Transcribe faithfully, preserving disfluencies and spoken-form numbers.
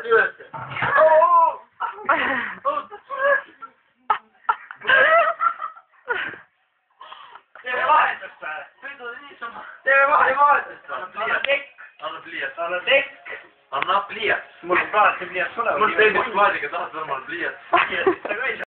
vaadati üles. Teeme vahetust või? Sõidu niisama. Teeme vahetust. Anna tekk. Anna pliiats. Anna tekk. Anna pliiats. Mul on praegu pliiats olemas. Mul teiseks klaasiga tahad võrmal pliiats. Pliiatsit sa ka ei saa.